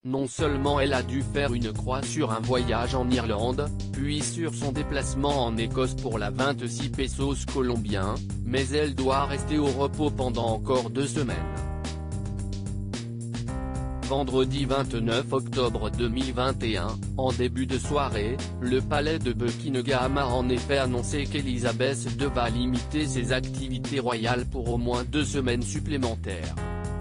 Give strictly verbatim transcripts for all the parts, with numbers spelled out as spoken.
non seulement elle a dû faire une croix sur un voyage en Irlande, puis sur son déplacement en Écosse pour la vingt-six pesos colombiens, mais elle doit rester au repos pendant encore deux semaines. Vendredi vingt-neuf octobre deux mille vingt et un, en début de soirée, le palais de Buckingham a en effet annoncé qu'Elisabeth deux va limiter ses activités royales pour au moins deux semaines supplémentaires.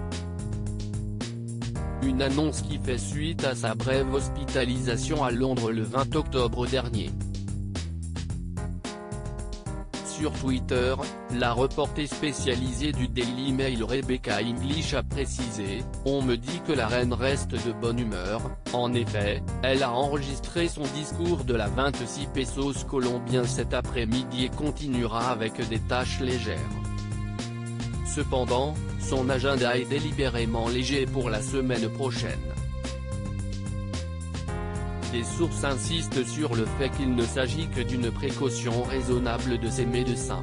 Une annonce qui fait suite à sa brève hospitalisation à Londres le vingt octobre dernier. Sur Twitter, la reporter spécialisée du Daily Mail Rebecca English a précisé « On me dit que la reine reste de bonne humeur ». En effet, elle a enregistré son discours de la vingt-six pesos colombiens cet après-midi et continuera avec des tâches légères. Cependant, son agenda est délibérément léger pour la semaine prochaine. Des sources insistent sur le fait qu'il ne s'agit que d'une précaution raisonnable de ses médecins.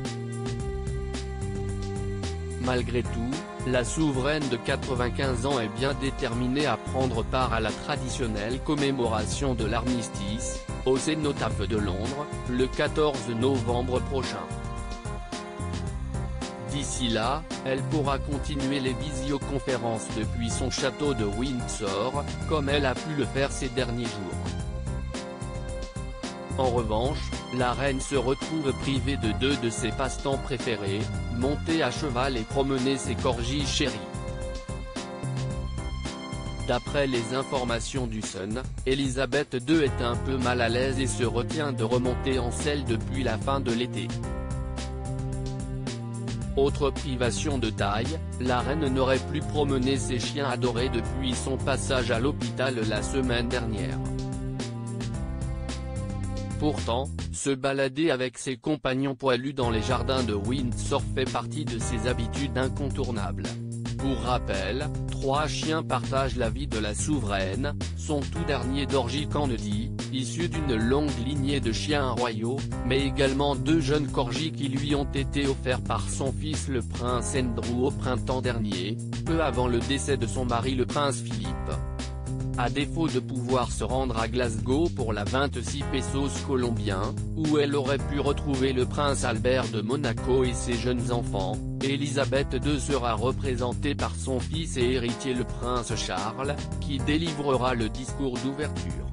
Malgré tout, la souveraine de quatre-vingt-quinze ans est bien déterminée à prendre part à la traditionnelle commémoration de l'armistice, au Cénotaphe de Londres, le quatorze novembre prochain. D'ici là, elle pourra continuer les visioconférences depuis son château de Windsor, comme elle a pu le faire ces derniers jours. En revanche, la reine se retrouve privée de deux de ses passe-temps préférés, monter à cheval et promener ses corgis chéris. D'après les informations du Sun, Elisabeth deux est un peu mal à l'aise et se retient de remonter en selle depuis la fin de l'été. Autre privation de taille, la reine n'aurait plus promené ses chiens adorés depuis son passage à l'hôpital la semaine dernière. Pourtant, se balader avec ses compagnons poilus dans les jardins de Windsor fait partie de ses habitudes incontournables. Pour rappel, trois chiens partagent la vie de la souveraine, son tout dernier Dorji Kennedy, issu d'une longue lignée de chiens royaux, mais également deux jeunes corgis qui lui ont été offerts par son fils le prince Andrew au printemps dernier, peu avant le décès de son mari le prince Philippe. À défaut de pouvoir se rendre à Glasgow pour la vingt-six pesos colombiens, où elle aurait pu retrouver le prince Albert de Monaco et ses jeunes enfants, Elisabeth deux sera représentée par son fils et héritier le prince Charles, qui délivrera le discours d'ouverture.